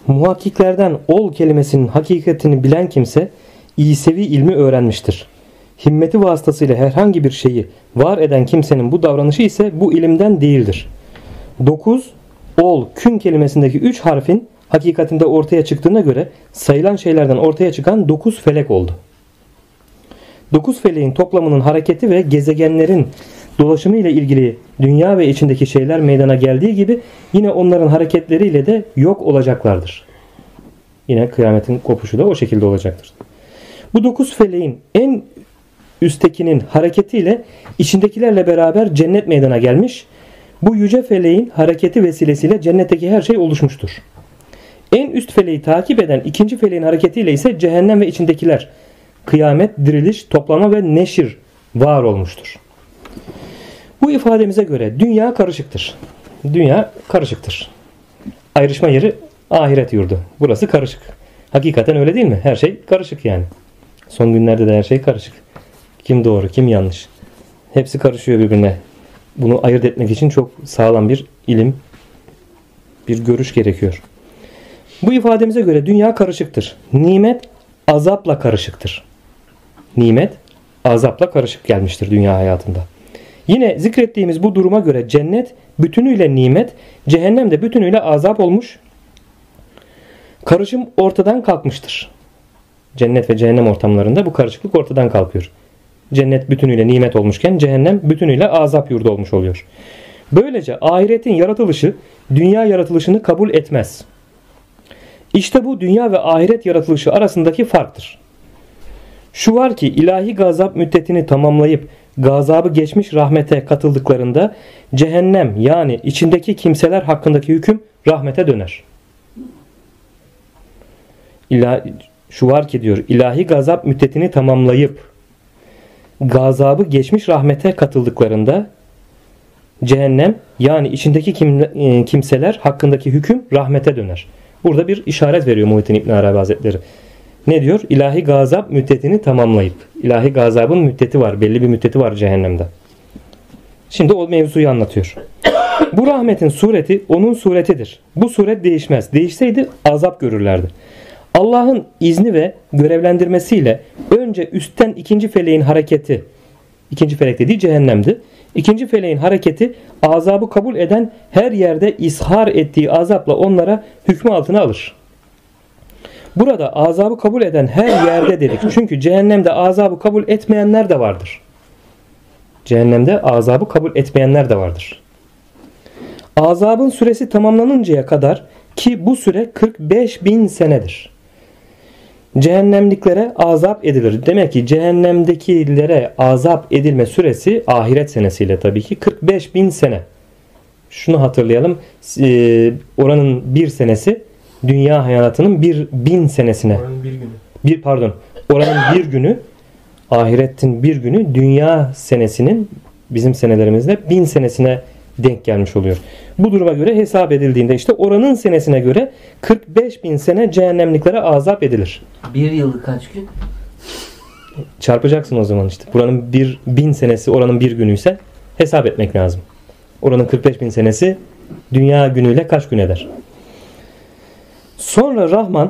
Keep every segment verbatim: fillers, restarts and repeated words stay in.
Muhakkiklerden ol kelimesinin hakikatini bilen kimse İsevi ilmi öğrenmiştir. Himmeti vasıtasıyla herhangi bir şeyi var eden kimsenin bu davranışı ise bu ilimden değildir. dokuz. Ol, kün kelimesindeki üç harfin hakikatinde ortaya çıktığına göre sayılan şeylerden ortaya çıkan dokuz felek oldu. dokuz feleğin toplamının hareketi ve gezegenlerin dolaşımı ile ilgili dünya ve içindeki şeyler meydana geldiği gibi yine onların hareketleriyle de yok olacaklardır. Yine kıyametin kopuşu da o şekilde olacaktır. Bu dokuz feleğin en üsttekinin hareketiyle içindekilerle beraber cennet meydana gelmiş. Bu yüce feleğin hareketi vesilesiyle cennetteki her şey oluşmuştur. En üst feleği takip eden ikinci feleğin hareketiyle ise cehennem ve içindekiler, kıyamet, diriliş, toplama ve neşir var olmuştur. Bu ifademize göre dünya karışıktır. Dünya karışıktır. Ayrışma yeri ahiret yurdu. Burası karışık. Hakikaten öyle değil mi? Her şey karışık yani. Son günlerde de her şey karışık. Kim doğru, kim yanlış. Hepsi karışıyor birbirine. Bunu ayırt etmek için çok sağlam bir ilim, bir görüş gerekiyor. Bu ifademize göre dünya karışıktır. Nimet azapla karışıktır. Nimet azapla karışık gelmiştir dünya hayatında. Yine zikrettiğimiz bu duruma göre cennet bütünüyle nimet, cehennem de bütünüyle azap olmuş. Karışım ortadan kalkmıştır. Cennet ve cehennem ortamlarında bu karışıklık ortadan kalkıyor. Cennet bütünüyle nimet olmuşken cehennem bütünüyle azap yurdu olmuş oluyor. Böylece ahiretin yaratılışı dünya yaratılışını kabul etmez. İşte bu dünya ve ahiret yaratılışı arasındaki farktır. Şu var ki ilahi gazap müddetini tamamlayıp gazabı geçmiş rahmete katıldıklarında cehennem yani içindeki kimseler hakkındaki hüküm rahmete döner. İlahi, şu var ki diyor ilahi gazap müddetini tamamlayıp gazabı geçmiş rahmete katıldıklarında cehennem yani içindeki kim, kimseler hakkındaki hüküm rahmete döner. Burada bir işaret veriyor Muhittin İbn Arabi Hazretleri. Ne diyor? İlahi gazap müddetini tamamlayıp. İlahi gazabın müddeti var. Belli bir müddeti var cehennemde. Şimdi o mevzuyu anlatıyor. Bu rahmetin sureti onun suretidir. Bu suret değişmez. Değişseydi azap görürlerdi. Allah'ın izni ve görevlendirmesiyle önce üstten ikinci feleğin hareketi, ikinci felek dediği cehennemdi. İkinci feleğin hareketi azabı kabul eden her yerde ishar ettiği azapla onlara hükmü altına alır. Burada azabı kabul eden her yerde dedik. Çünkü cehennemde azabı kabul etmeyenler de vardır. Cehennemde azabı kabul etmeyenler de vardır. Azabın süresi tamamlanıncaya kadar ki bu süre kırk beş bin senedir. Cehennemliklere azap edilir. Demek ki cehennemdekilere azap edilme süresi ahiret senesiyle tabii ki kırk beş bin sene. Şunu hatırlayalım. Ee, oranın bir senesi dünya hayatının bir bin senesine. Oranın bir günü. Bir pardon. Oranın bir günü ahiretin bir günü dünya senesinin bizim senelerimizde bin senesine denk gelmiş oluyor. Bu duruma göre hesap edildiğinde işte oranın senesine göre kırk beş bin sene cehennemliklere azap edilir. Bir yılı kaç gün? Çarpacaksın o zaman işte. Buranın bir bin senesi oranın bir günüyse hesap etmek lazım. Oranın kırk beş bin senesi dünya günüyle kaç gün eder? Sonra Rahman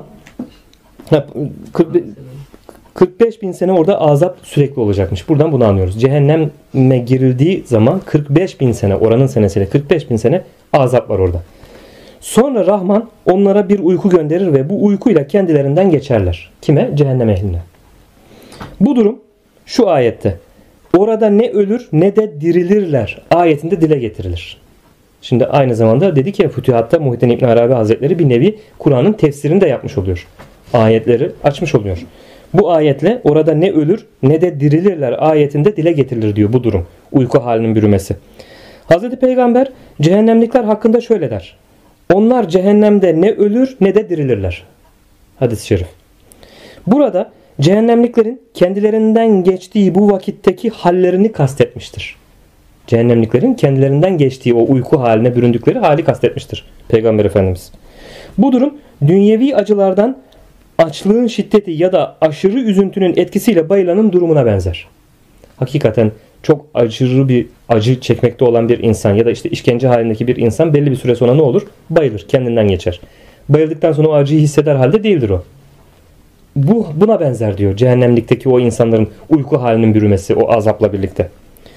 kırk beş bin sene orada azap sürekli olacakmış. Buradan bunu anlıyoruz. Cehenneme girildiği zaman kırk beş bin sene oranın senesiyle kırk beş bin sene azap var orada. Sonra Rahman onlara bir uyku gönderir ve bu uykuyla kendilerinden geçerler. Kime? Cehennem ehline. Bu durum şu ayette. Orada ne ölür ne de dirilirler ayetinde dile getirilir. Şimdi aynı zamanda dedik ya Fütühat'ta Muhittin İbn Arabi Hazretleri bir nevi Kur'an'ın tefsirini de yapmış oluyor. Ayetleri açmış oluyor. Bu ayetle orada ne ölür ne de dirilirler ayetinde dile getirilir diyor bu durum. Uyku halinin bürümesi. Hazreti Peygamber cehennemlikler hakkında şöyle der. Onlar cehennemde ne ölür ne de dirilirler. Hadis-i şerif. Burada cehennemliklerin kendilerinden geçtiği bu vakitteki hallerini kastetmiştir. Cehennemliklerin kendilerinden geçtiği o uyku haline büründükleri hali kastetmiştir Peygamber Efendimiz. Bu durum dünyevi acılardan açlığın şiddeti ya da aşırı üzüntünün etkisiyle bayılanın durumuna benzer. Hakikaten çok aşırı bir acı çekmekte olan bir insan ya da işte işkence halindeki bir insan belli bir süre sonra ne olur? Bayılır, kendinden geçer. bayıldıktan sonra o acıyı hisseder halde değildir o. Bu buna benzer diyor cehennemlikteki o insanların uyku halinin bürümesi o azapla birlikte.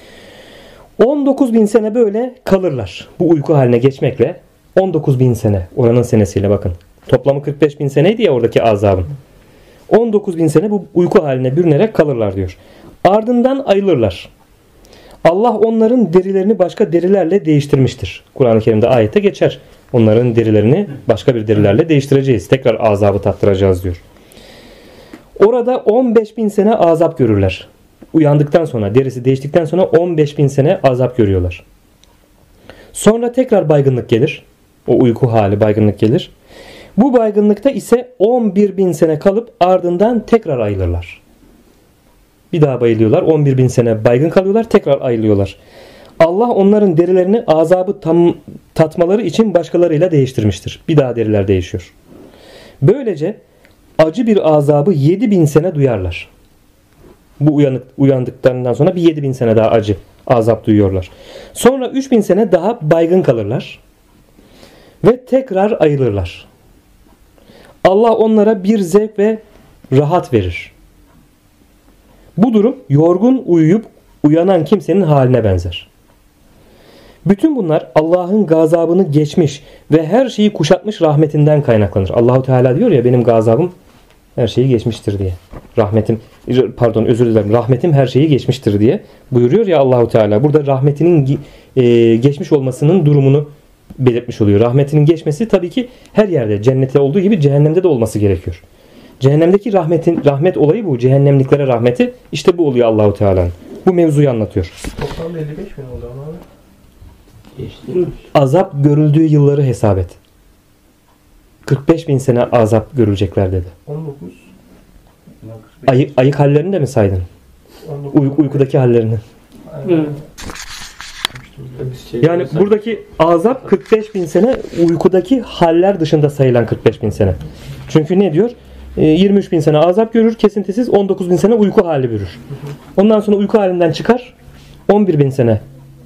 on dokuz bin sene böyle kalırlar. Bu uyku haline geçmekle on dokuz bin sene oranın senesiyle bakın. Toplamı kırk beş bin seneydi ya oradaki azabın. on dokuz bin sene bu uyku haline bürünerek kalırlar diyor. Ardından ayılırlar. Allah onların derilerini başka derilerle değiştirmiştir. Kur'an-ı Kerim'de ayette geçer. Onların derilerini başka bir derilerle değiştireceğiz. Tekrar azabı tattıracağız diyor. Orada on beş bin sene azap görürler. Uyandıktan sonra, derisi değiştikten sonra on beş bin sene azap görüyorlar. Sonra tekrar baygınlık gelir. O uyku hali baygınlık gelir. Bu baygınlıkta ise on bir bin sene kalıp ardından tekrar ayılırlar. Bir daha bayılıyorlar. on bir bin sene baygın kalıyorlar. Tekrar ayılıyorlar. Allah onların derilerini azabı tam, tatmaları için başkalarıyla değiştirmiştir. Bir daha deriler değişiyor. Böylece acı bir azabı yedi bin sene duyarlar. Bu uyanık, uyandıklarından sonra bir yedi bin sene daha acı azap duyuyorlar. Sonra üç bin sene daha baygın kalırlar. Ve tekrar ayılırlar. Allah onlara bir zevk ve rahat verir. Bu durum yorgun uyuyup uyanan kimsenin haline benzer. Bütün bunlar Allah'ın gazabını geçmiş ve her şeyi kuşatmış rahmetinden kaynaklanır. Allahu Teala diyor ya benim gazabım her şeyi geçmiştir diye. Rahmetim pardon özür dilerim. Rahmetim her şeyi geçmiştir diye buyuruyor ya Allahu Teala. Burada rahmetinin e, geçmiş olmasının durumunu belirtmiş oluyor. Rahmetinin geçmesi tabii ki her yerde cennette olduğu gibi cehennemde de olması gerekiyor. Cehennemdeki rahmetin rahmet olayı bu. Cehennemliklere rahmeti işte bu oluyor Allahu Teala'nın. Bu mevzuyu anlatıyor. Toplamda elli beş bin oldu ama abi. Geçti. Azap görüldüğü yılları hesap et. kırk beş bin sene azap görülecekler dedi. on dokuz. Ayı, ayık hallerini de mi saydın? Uy, uykudaki hallerini. Hı. Yani buradaki azap kırk beş bin sene uykudaki haller dışında sayılan kırk beş bin sene. Çünkü ne diyor? yirmi üç bin sene azap görür kesintisiz, on dokuz bin sene uyku hali bürür. Ondan sonra uyku halinden çıkar on bir bin sene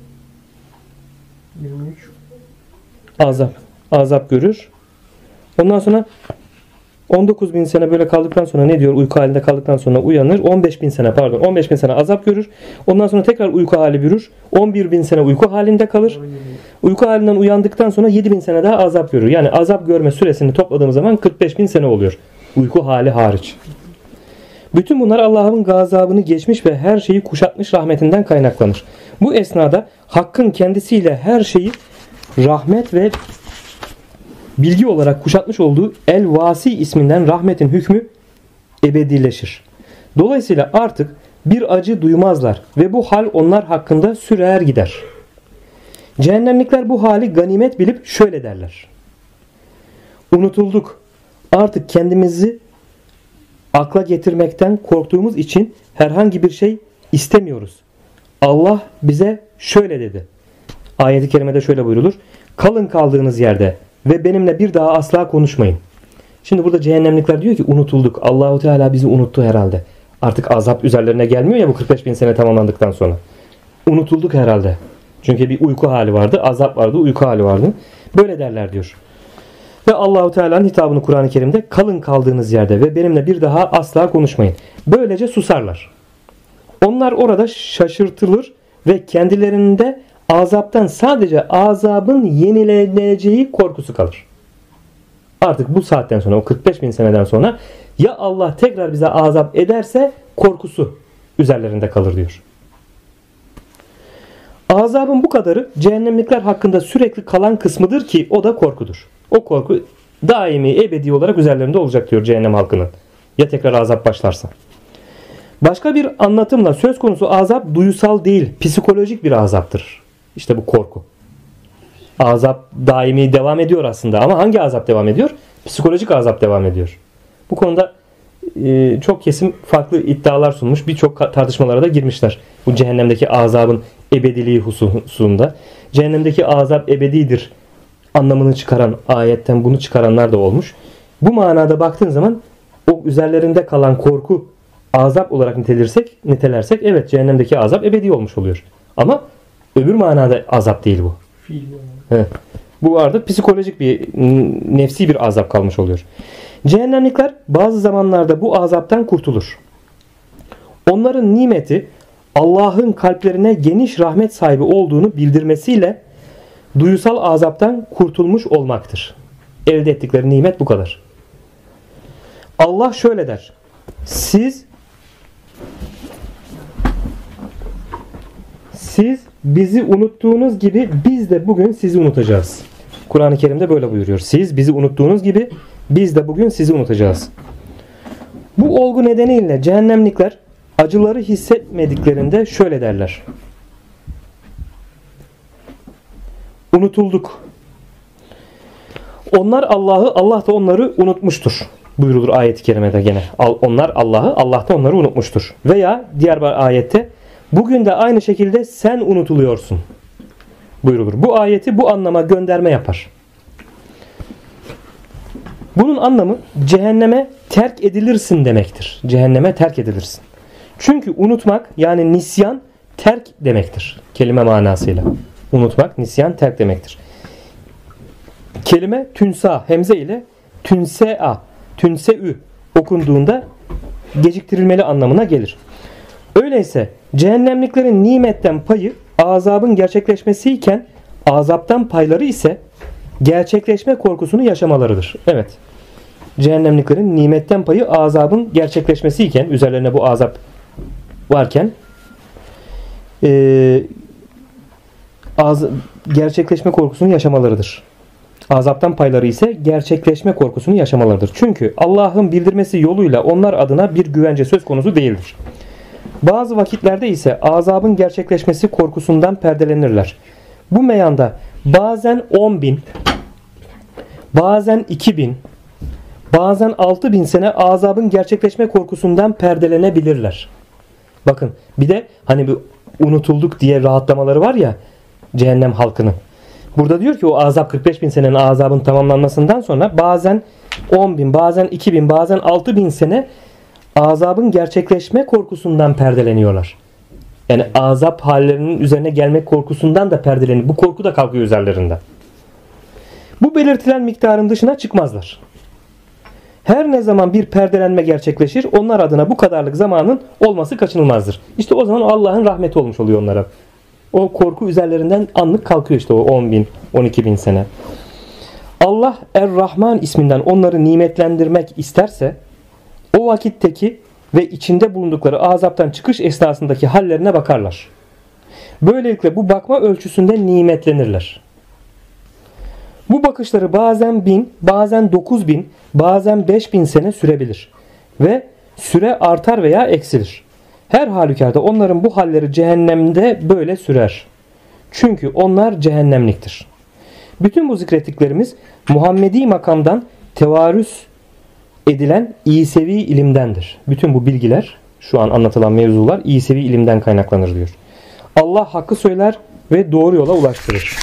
yirmi üç. azap azap görür. Ondan sonra on dokuz bin sene böyle kaldıktan sonra ne diyor? Uyku halinde kaldıktan sonra uyanır. on beş bin sene pardon on beş bin sene azap görür. Ondan sonra tekrar uyku hali bürür. on bir bin sene uyku halinde kalır. Uyku halinden uyandıktan sonra yedi bin sene daha azap görür. Yani azap görme süresini topladığımız zaman kırk beş bin sene oluyor. Uyku hali hariç. Bütün bunlar Allah'ın gazabını geçmiş ve her şeyi kuşatmış rahmetinden kaynaklanır. Bu esnada Hakk'ın kendisiyle her şeyi rahmet ve bilgi olarak kuşatmış olduğu El-Vasi isminden rahmetin hükmü ebedileşir. Dolayısıyla artık bir acı duymazlar ve bu hal onlar hakkında sürer gider. Cehennemlikler bu hali ganimet bilip şöyle derler. Unutulduk. Artık kendimizi akla getirmekten korktuğumuz için herhangi bir şey istemiyoruz. Allah bize şöyle dedi. Ayet-i kerimede şöyle buyrulur. Kalın kaldığınız yerde ve benimle bir daha asla konuşmayın. Şimdi burada cehennemlikler diyor ki unutulduk. Allahu Teala bizi unuttu herhalde. Artık azap üzerlerine gelmiyor ya bu kırk beş bin sene tamamlandıktan sonra. Unutulduk herhalde. Çünkü bir uyku hali vardı, azap vardı, uyku hali vardı. Böyle derler diyor. Ve Allahu Teala'nın hitabını Kur'an-ı Kerim'de kalın kaldığınız yerde ve benimle bir daha asla konuşmayın. Böylece susarlar. Onlar orada şaşırtılır ve kendilerinde azaptan sadece azabın yenileneceği korkusu kalır. Artık bu saatten sonra o kırk beş bin seneden sonra ya Allah tekrar bize azap ederse korkusu üzerlerinde kalır diyor. Azabın bu kadarı cehennemlikler hakkında sürekli kalan kısmıdır ki o da korkudur. O korku daimi ebedi olarak üzerlerinde olacak diyor cehennem halkının. Ya tekrar azap başlarsa. Başka bir anlatımla söz konusu azap duysal değil, psikolojik bir azaptır. İşte bu korku. Azap daimi devam ediyor aslında ama hangi azap devam ediyor? Psikolojik azap devam ediyor. Bu konuda e, çok kesim farklı iddialar sunmuş. Birçok tartışmalara da girmişler. Bu cehennemdeki azabın ebediliği hususunda. Cehennemdeki azap ebedidir anlamını çıkaran ayetten bunu çıkaranlar da olmuş. Bu manada baktığın zaman o üzerlerinde kalan korku azap olarak nitelersek, nitelersek evet cehennemdeki azap ebedi olmuş oluyor. Ama öbür manada azap değil bu. Fiil. Evet. Bu artık psikolojik bir, nefsi bir azap kalmış oluyor. Cehennemlikler bazı zamanlarda bu azaptan kurtulur. Onların nimeti Allah'ın kalplerine geniş rahmet sahibi olduğunu bildirmesiyle duyusal azaptan kurtulmuş olmaktır. Elde ettikleri nimet bu kadar. Allah şöyle der: Siz Siz bizi unuttuğunuz gibi biz de bugün sizi unutacağız. Kur'an-ı Kerim'de böyle buyuruyor. Siz bizi unuttuğunuz gibi biz de bugün sizi unutacağız. Bu olgu nedeniyle cehennemlikler acıları hissetmediklerinde şöyle derler: Unutulduk. Onlar Allah'ı, Allah da onları unutmuştur buyurulur ayet-i kerimede gene. Onlar Allah'ı, Allah da onları unutmuştur. Veya diğer bir ayette bugün de aynı şekilde sen unutuluyorsun buyurulur. Bu ayeti bu anlama gönderme yapar. Bunun anlamı cehenneme terk edilirsin demektir. Cehenneme terk edilirsin. Çünkü unutmak yani nisyan terk demektir. Kelime manasıyla. Unutmak, nisyan, terk demektir. Kelime tünsa, hemze ile tünsea, tünseü okunduğunda geciktirilmeli anlamına gelir. Öyleyse cehennemliklerin nimetten payı azabın gerçekleşmesiyken azaptan payları ise gerçekleşme korkusunu yaşamalarıdır. Evet. Cehennemliklerin nimetten payı azabın gerçekleşmesiyken, üzerlerine bu azap varken e, az, gerçekleşme korkusunu yaşamalarıdır. Azaptan payları ise gerçekleşme korkusunu yaşamalarıdır. Çünkü Allah'ın bildirmesi yoluyla onlar adına bir güvence söz konusu değildir. Bazı vakitlerde ise azabın gerçekleşmesi korkusundan perdelenirler. Bu meyanda bazen on bin, bazen iki bin, bazen altı bin sene azabın gerçekleşme korkusundan perdelenebilirler. Bakın bir de hani bir unutulduk diye rahatlamaları var ya cehennem halkının. Burada diyor ki o azap kırk beş bin senenin azabın tamamlanmasından sonra bazen on bin, bazen iki bin, bazen altı bin sene azabın gerçekleşme korkusundan perdeleniyorlar. Yani azap hallerinin üzerine gelmek korkusundan da perdeleniyor. Bu korku da kalkıyor üzerlerinden. Bu belirtilen miktarın dışına çıkmazlar. Her ne zaman bir perdelenme gerçekleşir, onlar adına bu kadarlık zamanın olması kaçınılmazdır. İşte o zaman Allah'ın rahmeti olmuş oluyor onlara. O korku üzerlerinden anlık kalkıyor işte o on bin, on iki bin sene. Allah Er-Rahman isminden onları nimetlendirmek isterse o vakitteki ve içinde bulundukları azaptan çıkış esnasındaki hallerine bakarlar. Böylelikle bu bakma ölçüsünde nimetlenirler. Bu bakışları bazen bin, bazen dokuz bin, bazen beş bin sene sürebilir. Ve süre artar veya eksilir. Her halükarda onların bu halleri cehennemde böyle sürer. Çünkü onlar cehennemliktir. Bütün bu zikrettiklerimiz Muhammedi makamdan tevarüs edilen İsevi ilimdendir. Bütün bu bilgiler, şu an anlatılan mevzular İsevi ilimden kaynaklanır diyor. Allah hakkı söyler ve doğru yola ulaştırır.